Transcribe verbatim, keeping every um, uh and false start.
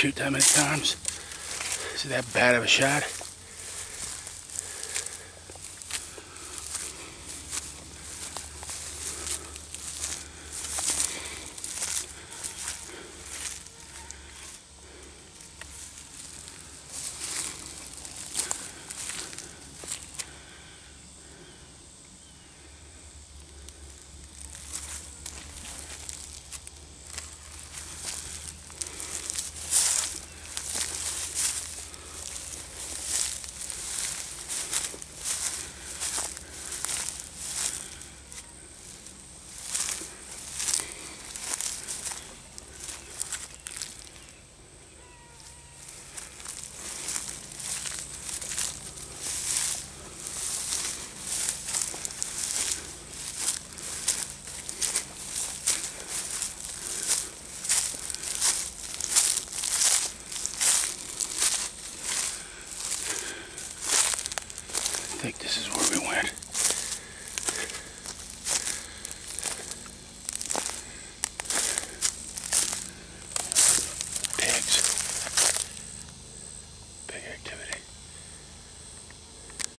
shoot that many times. Is it that bad of a shot? I think this is where we went.